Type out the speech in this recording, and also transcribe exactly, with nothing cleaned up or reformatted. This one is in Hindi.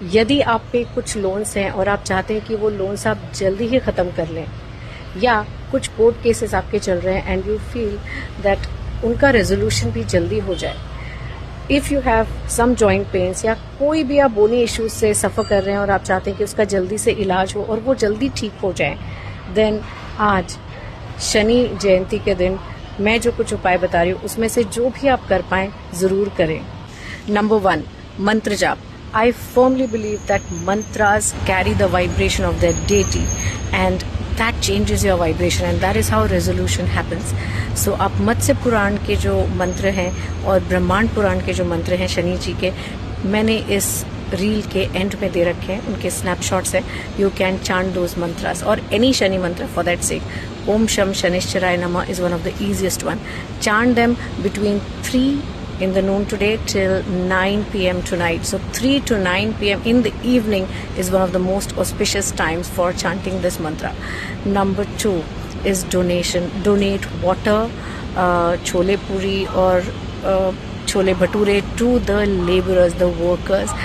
यदि आप पे कुछ लोन्स हैं और आप चाहते हैं कि वो लोन्स आप जल्दी ही ख़त्म कर लें, या कुछ कोर्ट केसेस आपके चल रहे हैं एंड यू फील दैट उनका रेजोल्यूशन भी जल्दी हो जाए, if you have some joint pains या कोई भी आप बोनी इश्यूज से सफ़र कर रहे हैं और आप चाहते हैं कि उसका जल्दी से इलाज हो और वो जल्दी ठीक हो जाए, देन आज शनि जयंती के दिन मैं जो कुछ उपाय बता रही हूँ उसमें से जो भी आप कर पाएं ज़रूर करें। नंबर वन, मंत्र जाप। I firmly believe that mantras carry the vibration of their deity and that changes your vibration and that is how resolution happens. So आप मत्स्य पुराण के जो मंत्र हैं और ब्रह्मांड पुराण के जो मंत्र हैं शनि जी के, मैंने इस रील के एंड में दे रखे हैं, उनके स्नैपशॉट्स हैं। You can chant those mantras और एनी शनि मंत्र फॉर दैट सेक। ओम शम शनिश्चराय नमः is one of the easiest one. Chant them between three in the noon today till nine p m tonight. So three to nine p m in the evening is one of the most auspicious times for chanting this mantra. Number two is donation. Donate water, uh, chole puri or uh, chole bhature to the laborers, the workers.